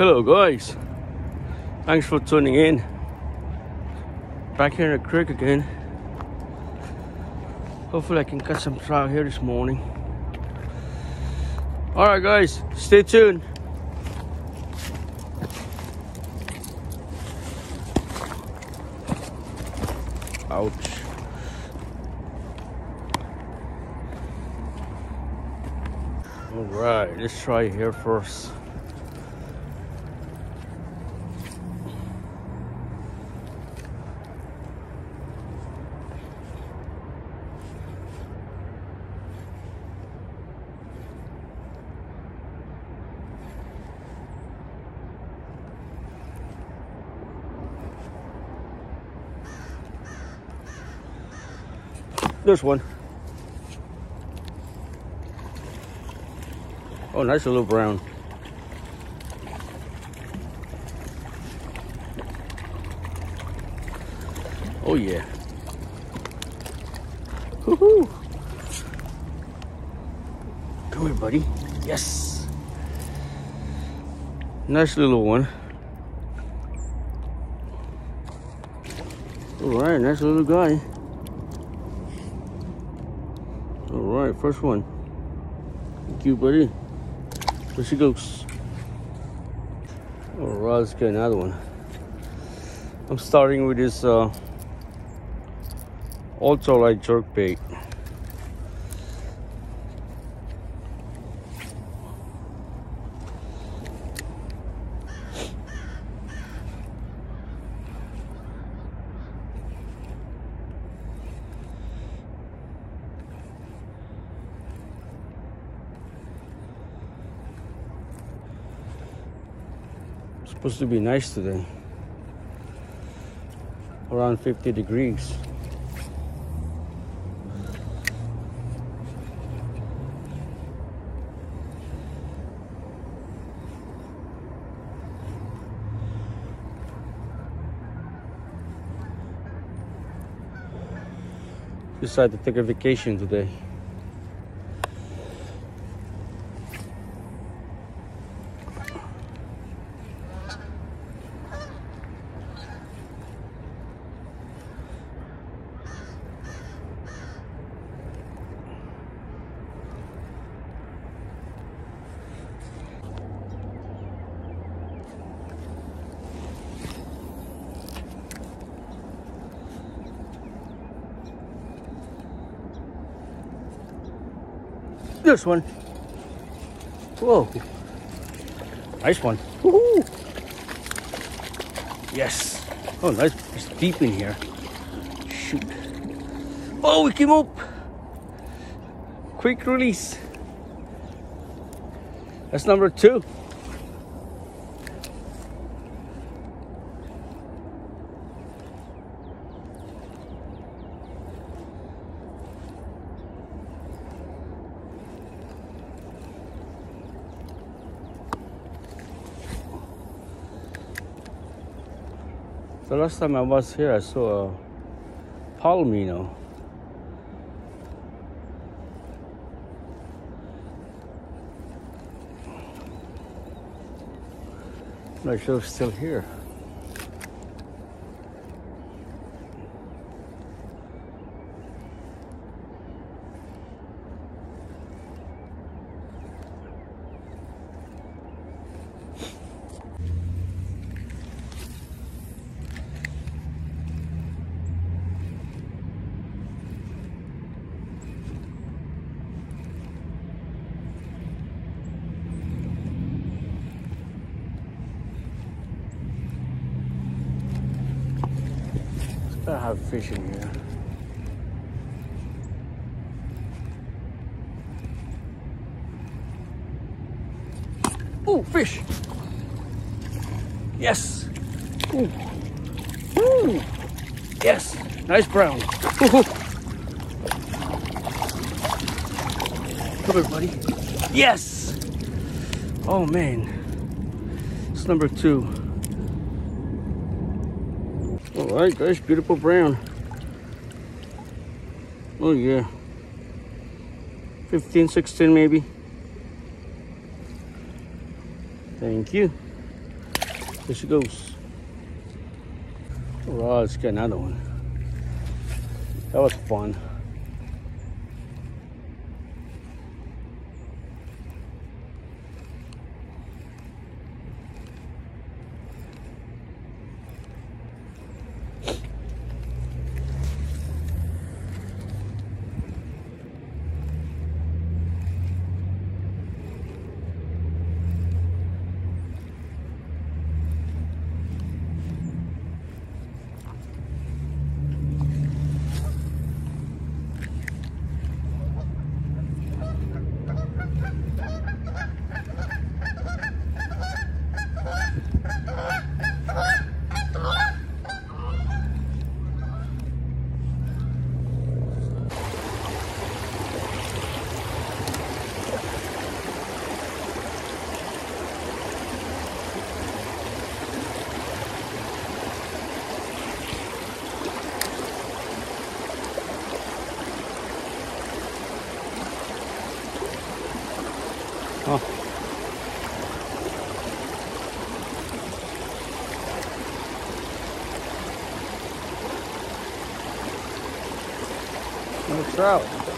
Hello guys, thanks for tuning in. Back here in the creek again. Hopefully I can catch some trout here this morning. Alright guys, stay tuned. Ouch. Alright, let's try here first. There's one. Oh, nice little brown. Oh yeah. Woohoo! Come here, buddy. Yes. Nice little one. All right, nice little guy. All right, first one. Thank you, buddy. There she goes. All right, let's get another one. I'm starting with this ultralight jerk bait. Supposed to be nice today. Around 50 degrees. Decided to take a vacation today. This one. Whoa. Nice one. Woohoo. Yes. Oh, nice. It's deep in here. Shoot. Oh, we came up. Quick release. That's number 2. The last time I was here, I saw a palomino. I'm not sure if it's still here. I have fish in here. Oh, fish! Yes! Ooh. Ooh. Yes! Nice brown. Ooh. Come here, buddy. Yes! Oh man, it's number 2. All right, guys, beautiful brown. Oh yeah, 15, 16 maybe. Thank you. There she goes. All right, let's get another one. That was fun. Huh. No trout.